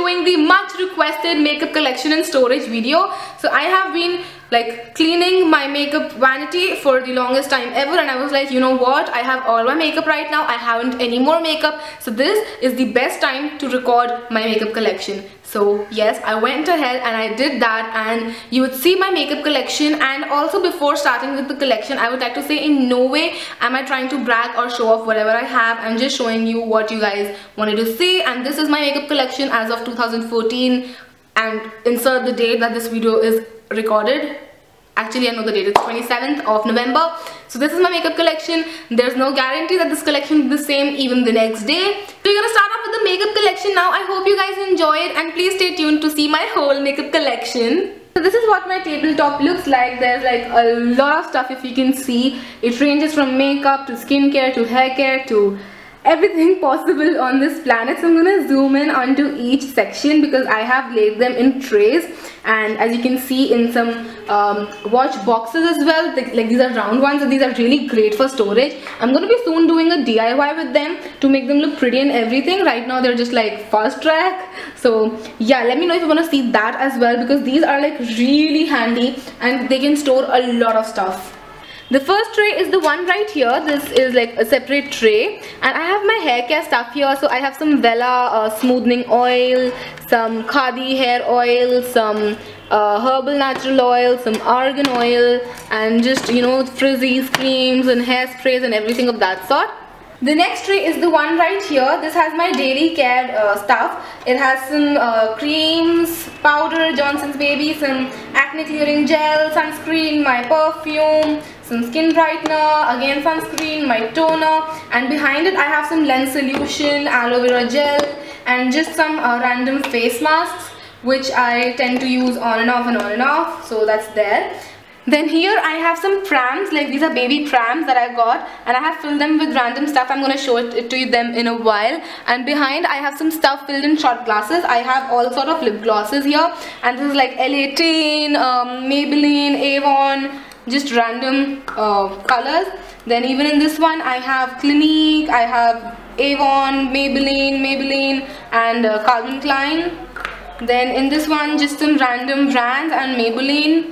doing the much requested makeup collection and storage video. So I have been like cleaning my makeup vanity for the longest time ever, and I was like, you know what, I have all my makeup right now, I haven't any more makeup, so this is the best time to record my makeup collection. So yes, I went ahead and I did that, and you would see my makeup collection. And also, before starting with the collection, I would like to say in no way am I trying to brag or show off whatever I have. I'm just showing you what you guys wanted to see, and this is my makeup collection as of 2014, and insert the date that this video is recorded. Actually, I know the date, it's 27th of November. So this is my makeup collection. There's no guarantee that this collection will be the same even the next day. So we're gonna start off with the makeup collection now. I hope you guys enjoy it, and please stay tuned to see my whole makeup collection. So this is what my tabletop looks like. There's like a lot of stuff, if you can see. It ranges from makeup to skincare to hair care to everything possible on this planet. So I'm gonna zoom in onto each section because I have laid them in trays, and as you can see in some watch boxes as well, like these are round ones, and these are really great for storage. I'm gonna be soon doing a DIY with them to make them look pretty and everything. Right now they're just like fast track. So yeah, let me know if you want to see that as well, because these are like really handy and they can store a lot of stuff. The first tray is the one right here. This is like a separate tray, and I have my hair care stuff here. So I have some Vela smoothing oil, some Khadi hair oil, some herbal natural oil, some argan oil, and just, you know, frizzies, creams and hairsprays and everything of that sort. The next tray is the one right here. This has my daily care stuff. It has some creams, powder, Johnson's Baby, some acne clearing gel, sunscreen, my perfume, some skin brightener, again sunscreen, my toner, and behind it I have some lens solution, aloe vera gel, and just some random face masks which I tend to use on and off and on and off. So that's there. Then here I have some prams, like these are baby prams that I got, and I have filled them with random stuff. I'm gonna show it to them in a while. And behind I have some stuff filled in shot glasses. I have all sort of lip glosses here, and this is like L18, Maybelline, Avon, just random colors. Then even in this one I have Clinique, I have Avon, Maybelline, and Calvin Klein. Then in this one just some random brands and Maybelline.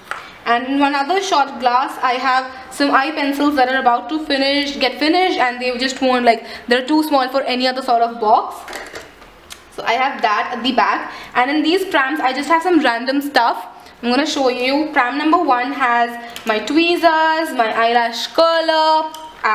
And in one other shot glass I have some eye pencils that are about to get finished, and they just won't, like, they're too small for any other sort of box. So I have that at the back. And in these prams I just have some random stuff. I'm gonna show you. Pram number 1 has my tweezers, my eyelash curler,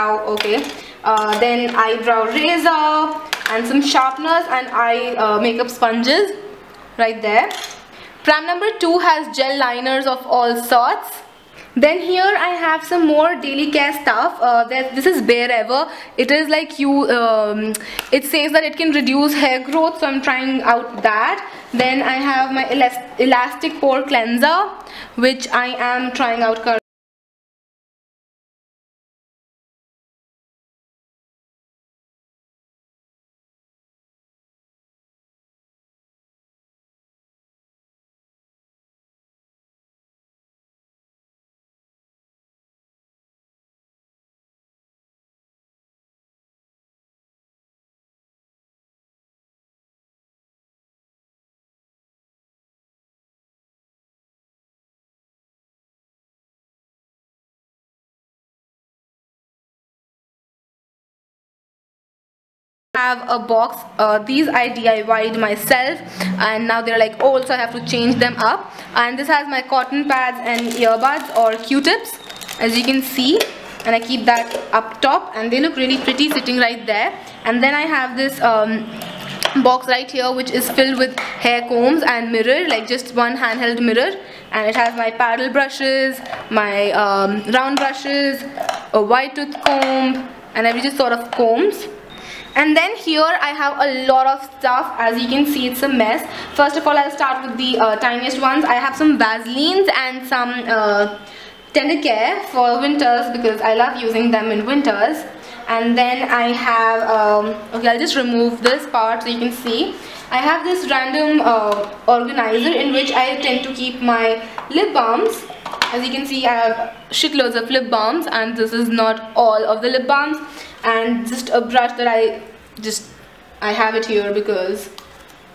then eyebrow razor, and some sharpeners and eye makeup sponges right there. Pram number 2 has gel liners of all sorts. Then here I have some more daily care stuff. This is Bare Ever. It is like it says that it can reduce hair growth, so I'm trying out that. Then I have my elastic pore cleanser, which I am trying out currently. Have a box. These I DIY'd myself, and now they're like old, so I have to change them up. And this has my cotton pads and earbuds or Q-tips, as you can see, and I keep that up top, and they look really pretty sitting right there. And then I have this box right here which is filled with hair combs and mirror, like just one handheld mirror, and it has my paddle brushes, my round brushes, a white tooth comb, and every just sort of combs. And then here I have a lot of stuff. As you can see, it's a mess. First of all, I'll start with the tiniest ones. I have some Vaselines and some Tender Care for winters, because I love using them in winters. And then I have, okay, I'll just remove this part so you can see. I have this random organizer in which I tend to keep my lip balms. As you can see, I have shitloads of lip balms, and this is not all of the lip balms. And just a brush that I have it here because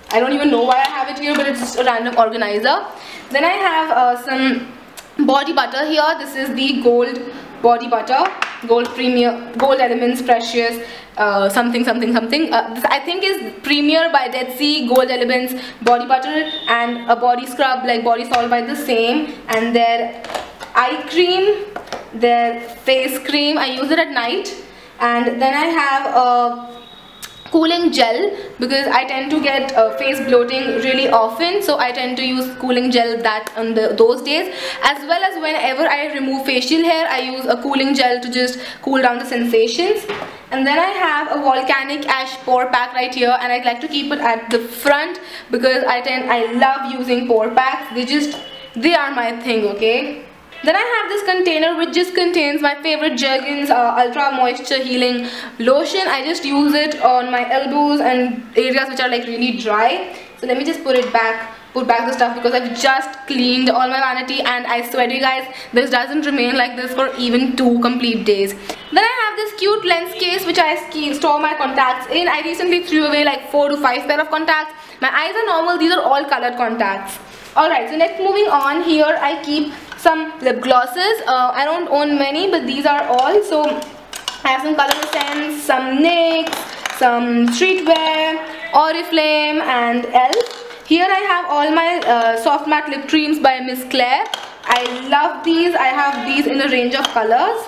I don't even know why I have it here, but it's just a random organizer. Then I have some body butter here. This is the gold body butter, gold premier, gold elements precious something something something. This I think is Premier by Dead Sea, gold elements body butter, and a body scrub like body salt by the same, and their eye cream, their face cream. I use it at night. And then I have a cooling gel because I tend to get face bloating really often, so I tend to use cooling gel that on those days, as well as whenever I remove facial hair I use a cooling gel to just cool down the sensations. And then I have a volcanic ash pore pack right here, and I like to keep it at the front because I love using pore packs. They are my thing, okay? Then I have this container which just contains my favorite Jergens Ultra Moisture Healing Lotion. I just use it on my elbows and areas which are like really dry. So let me just put back the stuff because I've just cleaned all my vanity, and I swear to you guys, this doesn't remain like this for even 2 complete days. Then I have this cute lens case which I store my contacts in. I recently threw away like 4 to 5 pair of contacts. My eyes are normal, these are all colored contacts. Alright, so next moving on, here I keep some lip glosses. I don't own many, but these are all. So I have some Color Essence, some NYX, some Streetwear, Oriflame, and ELF. Here I have all my soft matte lip creams by Miss Claire. I love these. I have these in a range of colors.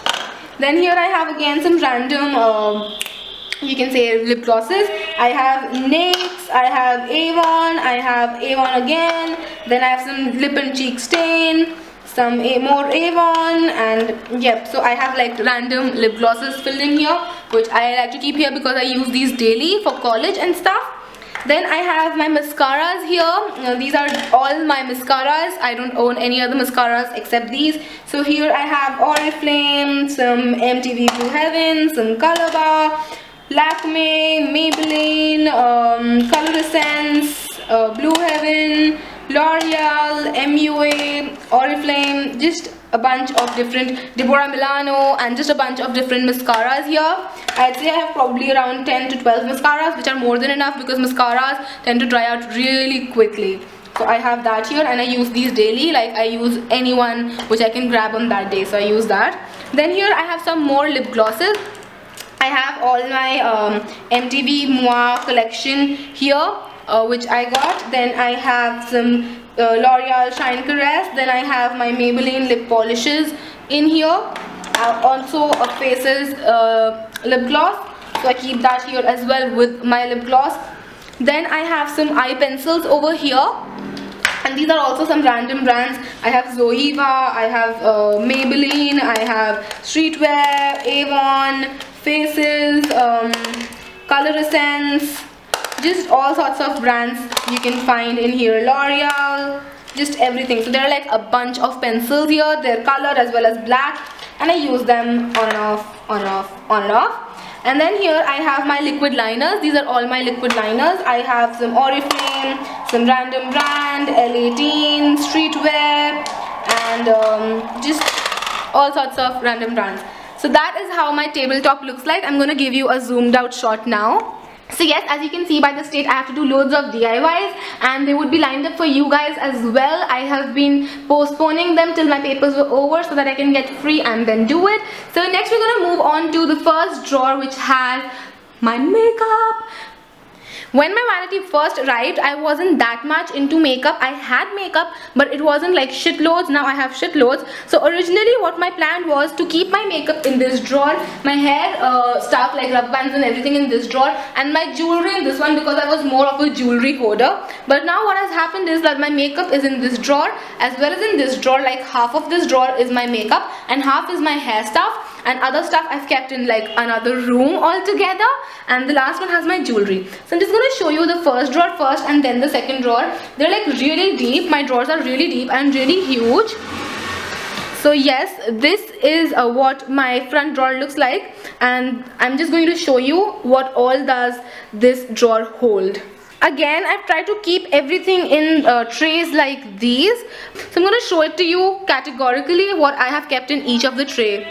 Then here I have again some random you can say lip glosses. I have NYX, I have Avon, I have Avon again. Then I have some lip and cheek stain, some more Avon, and yep. So I have like random lip glosses filled in here, which I like to keep here because I use these daily for college and stuff. Then I have my mascaras here. These are all my mascaras. I don't own any other mascaras except these. So here I have Oriflame, some MTV Blue Heaven, some Color Bar, Lakme, Maybelline, Color Essence, Blue Heaven, L'Oreal, MUA, Oriflame, just a bunch of different, Deborah Milano, and just a bunch of different mascaras here. I'd say I have probably around 10 to 12 mascaras, which are more than enough because mascaras tend to dry out really quickly. So I have that here, and I use these daily. Like I use any one which I can grab on that day, so I use that. Then here I have some more lip glosses. I have all my MTV Moi collection here, which I got. Then I have some L'Oreal Shine Caress. Then I have my Maybelline lip polishes in here. Also a Faces lip gloss, so I keep that here as well with my lip gloss. Then I have some eye pencils over here, and these are also some random brands. I have Zoeva, I have Maybelline, I have Streetwear, Avon, Faces, Color Essence, just all sorts of brands you can find in here. L'Oreal, just everything. So there are like a bunch of pencils here. They're colored as well as black, and I use them on and off, on and off, on and off. And then here I have my liquid liners. These are all my liquid liners. I have some Oriflame, some random brand, L18, Streetwear, and just all sorts of random brands. So that is how my tabletop looks like. I'm going to give you a zoomed out shot now. So yes, as you can see by the state, I have to do loads of DIYs, and they would be lined up for you guys as well. I have been postponing them till my papers were over so that I can get free and then do it. So next we're going to move on to the first drawer, which has my makeup. When my vanity first arrived, I wasn't that much into makeup. I had makeup, but it wasn't like shitloads. Now I have shitloads. So originally what my plan was to keep my makeup in this drawer, my hair stuff like rubber bands and everything in this drawer, and my jewelry in this one because I was more of a jewelry hoarder. But now what has happened is that my makeup is in this drawer as well as in this drawer. Like half of this drawer is my makeup and half is my hair stuff, and other stuff I've kept in like another room altogether, and the last one has my jewelry. So I'm just going to show you the first drawer first and then the second drawer. They're like really deep. My drawers are really deep and really huge. So yes, this is what my front drawer looks like, and I'm just going to show you what all does this drawer hold. Again, I've tried to keep everything in trays like these. So I'm going to show it to you categorically what I have kept in each of the tray.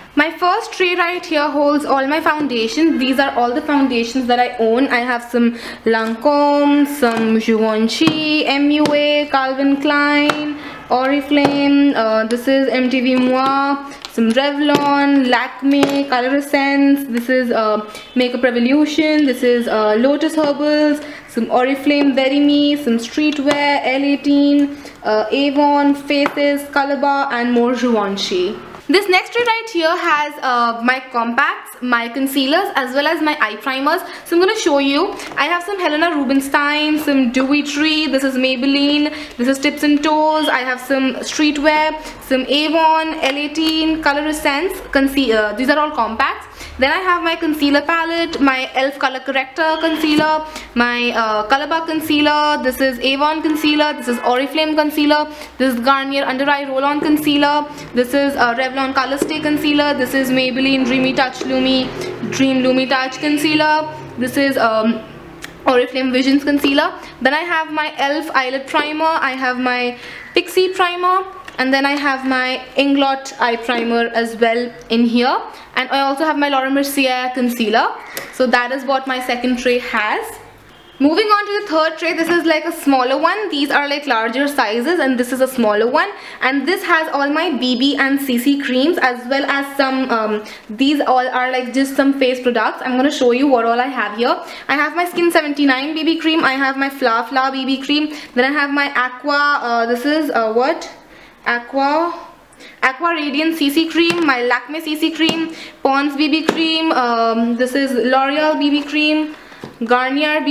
My first tray right here holds all my foundations. These are all the foundations that I own. I have some Lancome, some Givenchy, MUA, Calvin Klein, Oriflame, this is MTV Moi, some Revlon, Lakme, Color Essence, this is Makeup Revolution, this is Lotus Herbals, some Oriflame, Very Me, some Streetwear, L18, Avon, Faces, Calabar, and more Givenchy. This next tray right here has my compacts, my concealers, as well as my eye primers. So I'm going to show you. I have some Helena Rubinstein, some Dewy Tree, this is Maybelline, this is Tips and Toes, I have some Streetwear, some Avon, L18, Color Essence, concealer. These are all compacts. Then I have my concealer palette, my e.l.f. color corrector concealer, my Calabar concealer, this is Avon concealer, this is Oriflame concealer, this is Garnier under eye roll-on concealer, this is Revlon color stay concealer, this is Maybelline Dreamy Touch Dream Lumi Touch concealer, this is Oriflame Visions concealer. Then I have my e.l.f. eyelid primer, I have my Pixie primer, and then I have my Inglot eye primer as well in here, and I also have my Laura Mercier concealer. So that is what my second tray has. Moving on to the third tray, this is like a smaller one. These are like larger sizes and this is a smaller one, and this has all my BB and CC creams as well as some these all are like just some face products. I'm going to show you what all I have here. I have my Skin 79 BB cream, I have my Fla BB cream, then I have my Aqua, this is Aqua Radiant CC cream, my Lakme CC cream, Pond's BB cream, this is L'Oreal BB cream, Garnier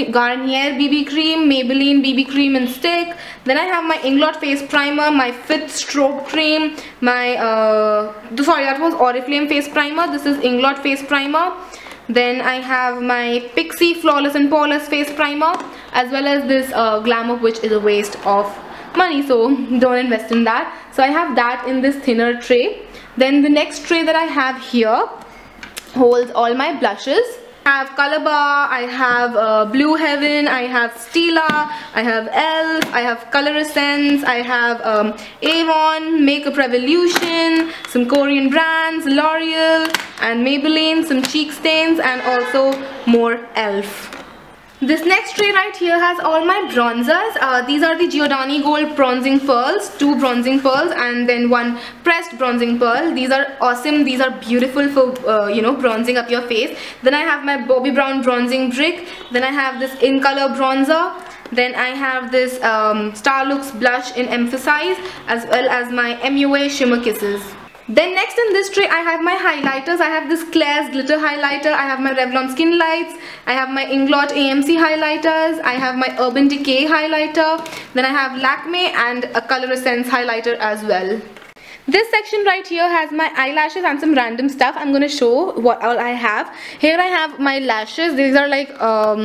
BB cream, Maybelline BB cream and stick. Then I have my Inglot face primer, my Fit strobe cream, my sorry, that was Oriflame face primer, this is Inglot face primer. Then I have my Pixie Flawless and Poreless face primer, as well as this Glamour, which is a waste of money, so don't invest in that. So I have that in this thinner tray. Then the next tray that I have here holds all my blushes. I have Calabar, I have Blue Heaven, I have Stila, I have e.l.f., I have Color Essence, I have Avon, Makeup Revolution, some Korean brands, L'Oreal and Maybelline, some cheek stains, and also more e.l.f. This next tray right here has all my bronzers. These are the Giordani Gold bronzing pearls, 2 bronzing pearls and then 1 pressed bronzing pearl. These are awesome. These are beautiful for you know, bronzing up your face. Then I have my Bobbi Brown bronzing brick. Then I have this In Color bronzer. Then I have this Starlux blush in Emphasize, as well as my MUA Shimmer Kisses. Then next in this tray I have my highlighters. I have this Claire's glitter highlighter, I have my Revlon Skin Lights, I have my Inglot AMC highlighters, I have my Urban Decay highlighter, then I have Lakme and a Color Essence highlighter as well. This section right here has my eyelashes and some random stuff. I'm gonna show what all I have. Here I have my lashes. These are like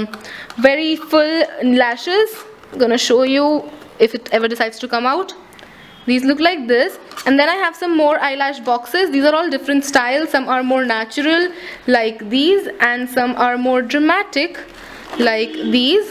very full lashes. I'm gonna show you if it ever decides to come out. These look like this. And then I have some more eyelash boxes. These are all different styles. Some are more natural like these, and some are more dramatic like these.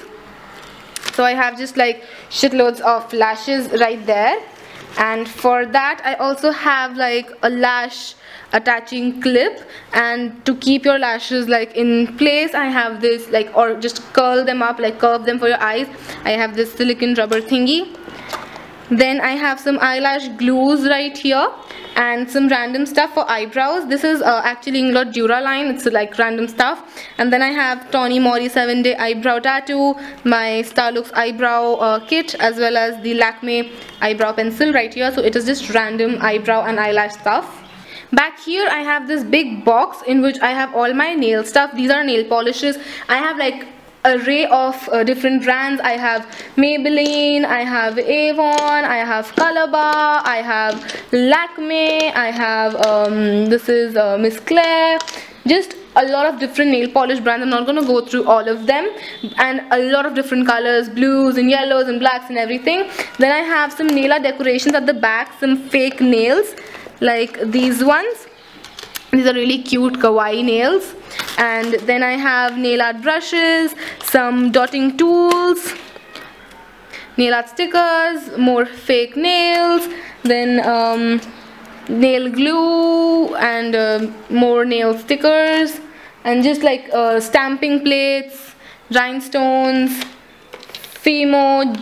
So I have just like shitloads of lashes right there. And for that I also have like a lash attaching clip, and to keep your lashes like in place I have this, like, or just curl them up, like curve them for your eyes, I have this silicone rubber thingy. Then I have some eyelash glues right here and some random stuff for eyebrows. This is actually Inglot Duraline. It's like random stuff. And then I have Toni Mori 7-day eyebrow tattoo, my Starlux eyebrow kit, as well as the Lakme eyebrow pencil right here. So it is just random eyebrow and eyelash stuff. Back here I have this big box in which I have all my nail stuff. These are nail polishes. I have like array of different brands. I have Maybelline, I have Avon, I have Calabar, I have Lakme, I have this is Miss Claire. Just a lot of different nail polish brands. I'm not going to go through all of them, and a lot of different colors, blues and yellows and blacks and everything. Then I have some nail art decorations at the back, some fake nails like these ones. These are really cute kawaii nails. And then I have nail art brushes, some dotting tools, nail art stickers, more fake nails, then nail glue and more nail stickers, and just like stamping plates, rhinestones, Fimo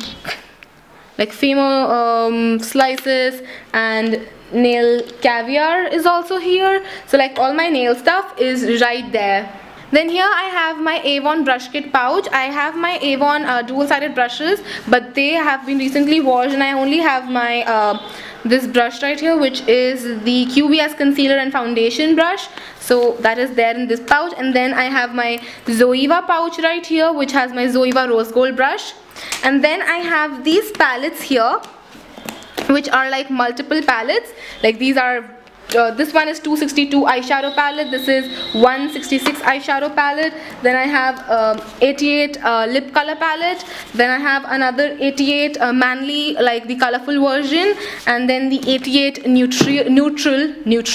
slices, and nail caviar is also here. So like all my nail stuff is right there. Then here I have my Avon brush kit pouch. I have my Avon dual-sided brushes, but they have been recently washed, and I only have my this brush right here, which is the QVS concealer and foundation brush. So that is there in this pouch. And then I have my Zoeva pouch right here, which has my Zoeva rose gold brush. And then I have these palettes here, which are like multiple palettes. Like these are this one is 262 eyeshadow palette, this is 166 eyeshadow palette. Then I have 88 lip color palette. Then I have another 88 manly, like the colorful version, and then the 88 neutral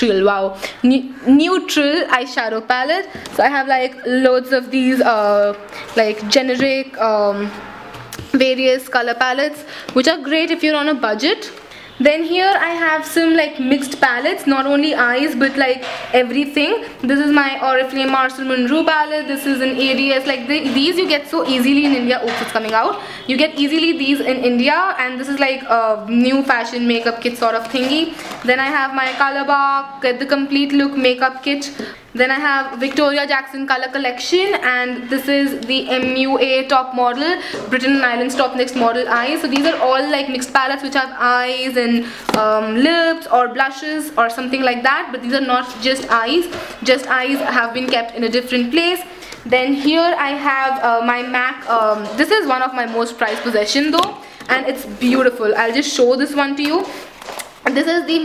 eyeshadow palette. So I have like loads of these like generic various color palettes, which are great if you're on a budget. Then here I have some like mixed palettes, not only eyes but like everything. This is my Oriflame Marcel Monroe palette. This is an ADS. Like these you get so easily in India. Oops, it's coming out. You get easily these in India, and this is like a new fashion makeup kit sort of thingy. Then I have my Color Bar, Get the Complete Look makeup kit. Then I have Victoria Jackson color collection, and this is the MUA top model, Britain and Ireland's top next model eyes. So these are all like mixed palettes which have eyes and lips or blushes or something like that, but these are not just eyes. Just eyes have been kept in a different place. Then here I have my MAC. This is one of my most prized possessions though, and it's beautiful. I'll just show this one to you. This is the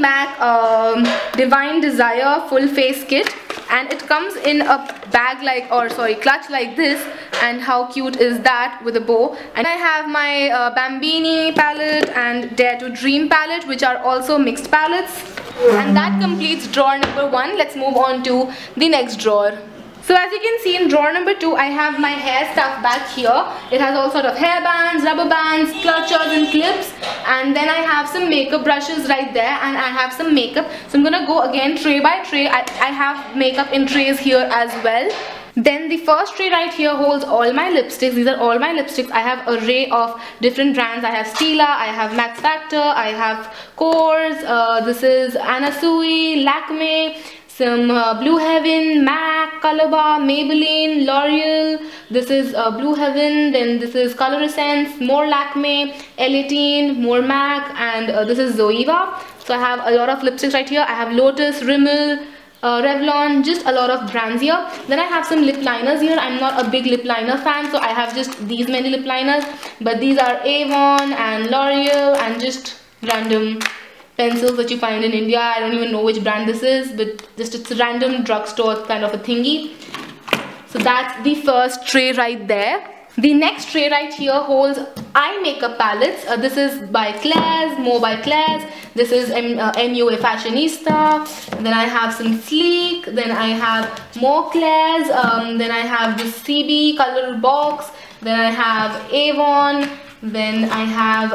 MAC Divine Desire full face kit, and it comes in a bag like, or sorry, clutch like this, and how cute is that with a bow. And I have my Bambini palette and Dare to Dream palette, which are also mixed palettes. And that completes drawer number 1. Let's move on to the next drawer. So as you can see in drawer number 2, I have my hair stuff back here. It has all sort of hair bands, rubber bands, clutches and clips. And then I have some makeup brushes right there, and I have some makeup. So I'm gonna go again tray by tray. I have makeup in trays here as well. Then the first tray right here holds all my lipsticks. These are all my lipsticks. I have an array of different brands. I have Stila, I have Max Factor, I have Kors, this is Anna Sui, Lakme, some Blue Heaven, MAC, Color Bar, Maybelline, L'Oreal. This is Blue Heaven. Then this is Color Essence, more Lakme, L18, more MAC, and this is Zoeva. So I have a lot of lipsticks right here. I have Lotus, Rimmel, Revlon, just a lot of brands here. Then I have some lip liners here. I'm not a big lip liner fan, so I have just these many lip liners. But these are Avon and L'Oreal and just random pencils that you find in India. I don't even know which brand this is, but just it's a random drugstore kind of a thingy. So that's the first tray right there. The next tray right here holds eye makeup palettes. This is by Claire's, more by Claire's. This is MUA Fashionista. Then I have some Sleek. Then I have more Claire's. Then I have the CB color box. Then I have Avon. Then I have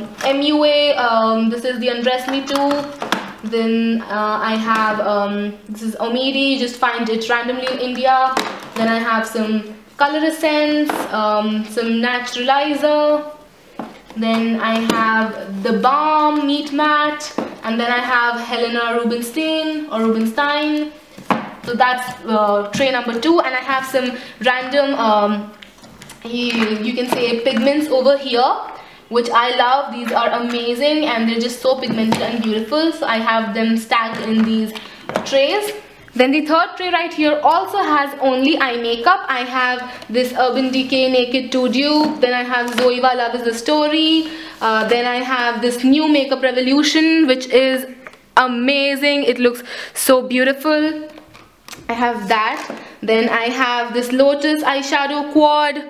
MUA. This is the Undress Me Too. Then I have this is Omidi. You just find it randomly in India. Then I have some Color Essence, some Naturalizer. Then I have the Balm Meat Matte, and then I have Helena Rubinstein. So that's tray number 2, and I have some random you can say pigments over here, which I love. These are amazing and they're just so pigmented and beautiful. So I have them stacked in these trays. Then the third tray right here also has only eye makeup. I have this Urban Decay Naked 2 Dupe. Then I have Zoeva Love Is The Story. Then I have this new Makeup Revolution, which is amazing. It looks so beautiful. I have that. Then I have this Lotus eyeshadow quad.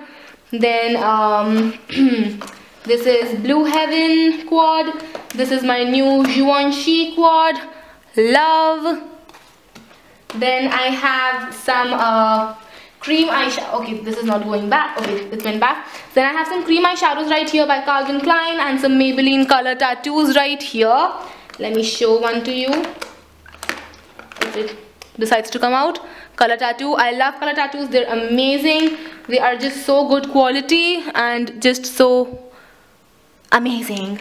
Then this is Blue Heaven quad. This is my new Givenchy quad. Love. Then I have some cream eyeshadow. Okay, this is not going back. Okay, it went back. Then I have some cream eyeshadows right here by Calvin Klein and some Maybelline color tattoos right here. Let me show one to you. if it decides to come out. Color tattoo. I love color tattoos. They're amazing. They are just so good quality and just so amazing.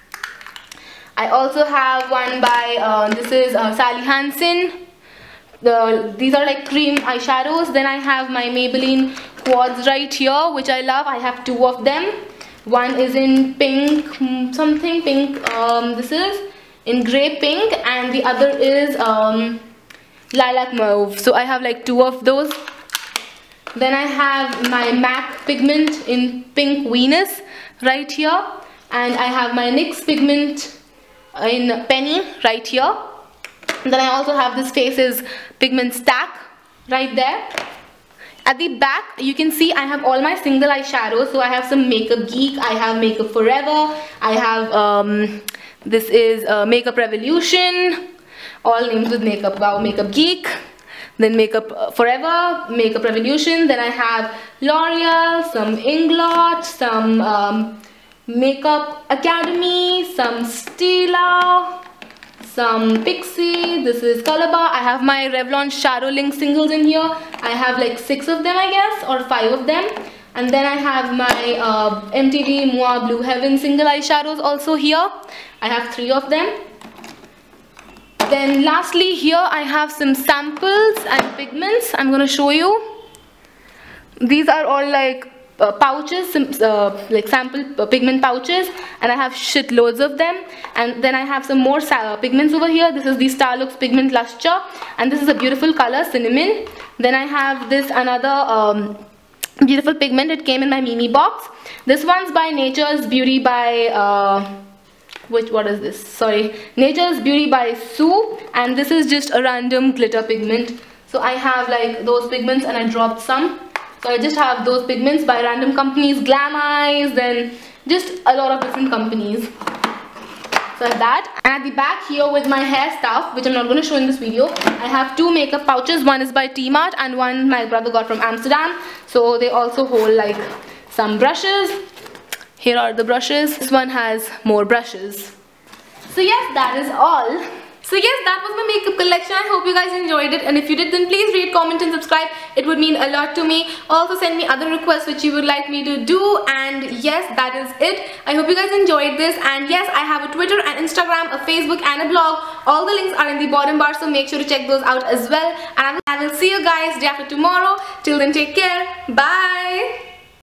I also have one by this is Sally Hansen. These are like cream eyeshadows. Then I have my Maybelline quads right here, which I love. I have two of them. One is in pink, something pink. This is in grey pink, and the other is lilac mauve. So I have like two of those. Then I have my MAC pigment in pink Venus right here, and I have my NYX pigment in penny right here. And then I also have this Faces pigment stack right there. At the back you can see I have all my single eyeshadows. So I have some Makeup Geek, I have Makeup Forever, I have this is Makeup Revolution, all names with makeup. Wow, Makeup Geek, then Makeup Forever, Makeup Revolution. Then I have L'Oreal, some Inglot, some Makeup Academy, some Stila, some Pixie. This is Colorbar. I have my Revlon Shadow Link singles in here. I have like 6 of them, I guess, or 5 of them. And then I have my MTV Moi Blue Heaven single eyeshadows also here. I have 3 of them. Then lastly here I have some samples and pigments. I'm gonna show you. These are all like pouches, like sample pigment pouches, and I have shit loads of them. And then I have some more pigments over here. This is the Starlux Pigment Lustre, and this is a beautiful color, cinnamon. Then I have this another beautiful pigment. It came in my mini box. This one's by Nature's Beauty by what is this? Sorry, Nature's Beauty by Sue, and this is just a random glitter pigment. So I have like those pigments, and I dropped some. So I just have those pigments by random companies, Glam Eyes, then just a lot of different companies. So that. And at the back here with my hair stuff, which I'm not going to show in this video, I have 2 makeup pouches. One is by T-Mart and one my brother got from Amsterdam. So they also hold like some brushes. Here are the brushes. This one has more brushes. So yes, that is all. So yes, that was my makeup collection. I hope you guys enjoyed it, and if you did, then please rate, comment and subscribe. It would mean a lot to me. Also send me other requests which you would like me to do. And yes, that is it. I hope you guys enjoyed this. And yes, I have a Twitter and Instagram, a Facebook and a blog. All the links are in the bottom bar, so make sure to check those out as well. And I will see you guys day after tomorrow. Till then, take care. Bye.